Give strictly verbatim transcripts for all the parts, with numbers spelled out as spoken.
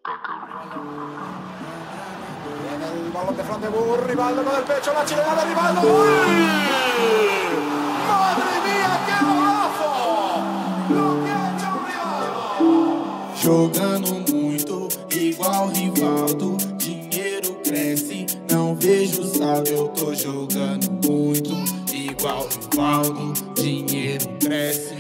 Viene il ballo de frente con Rivaldo con il pecho, la chilena de Rivaldo. ¡Uy! ¡Madre mía, qué golazo! Lo que ha hecho Rivaldo! Jogando muito, igual Rivaldo. Dinheiro cresce, não vejo saldo. Eu tô jogando muito, igual Rivaldo. Dinheiro cresce.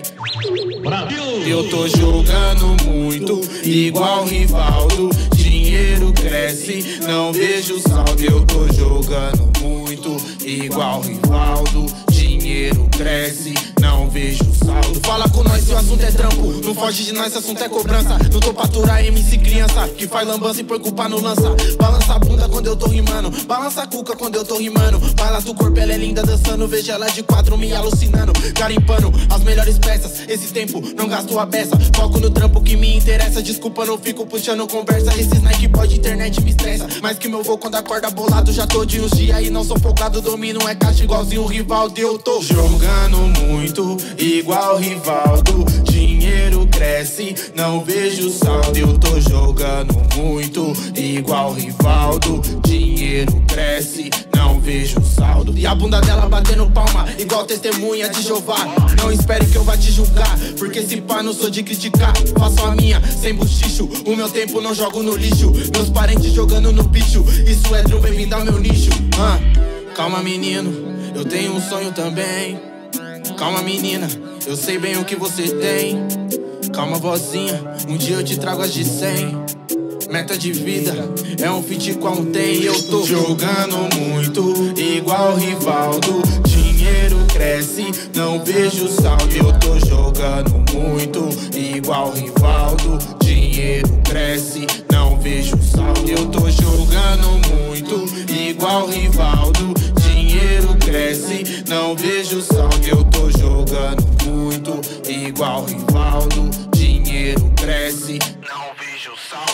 Brasil! Eu tô jogando muito, igual Rivaldo. Dinheiro cresce, não vejo saldo. Eu tô jogando muito, igual Rivaldo. Dinheiro cresce, não vejo saldo. Fala com nós se o assunto é trampo, não foge de nós se o assunto é cobrança. Não tô pra aturar M C criança, que faz lambança e põe culpa no lança. Balança a bunda quando eu tô rimando, balança a cuca quando eu tô rimando. Balança o corpo, ela é linda dançando, vejo ela de quatro me alucinando. Garimpando as melhores peças, esse tempo não gasto a beça. Foco no trampo que me interessa, desculpa não fico puxando conversa. Esses Nike pode internet me estressa, mais que meu voo quando acorda bolado. Já tô de uns dias e não sou folgado, domino é caixa igualzinho o Rivaldo. Eu tô jogando muito, igual Rivaldo. Dinheiro cresce, não vejo saldo. Eu tô jogando muito, igual Rivaldo. Dinheiro cresce, não vejo saldo. E a bunda dela batendo palma, igual testemunha de Jeová. Não espere que eu vá te julgar, porque esse pá não sou de criticar. Faço a minha, sem buchicho, o meu tempo não jogo no lixo. Meus parentes jogando no bicho, isso é drum, bem-vindo ao meu nicho. ah, Calma menino, eu tenho um sonho também. Calma menina, eu sei bem o que você tem. Calma vozinha, um dia eu te trago as de cem. Meta de vida, é um feat com um tem. Eu tô jogando muito, igual Rivaldo. Dinheiro cresce, não vejo saldo. Eu tô jogando muito, igual Rivaldo. Dinheiro cresce, não vejo saldo. Eu tô jogando muito, igual Rivaldo. Dinheiro cresce, não vejo saldo. Eu tô jogando muito, igual Rivaldo. Dinheiro cresce, não vejo saldo.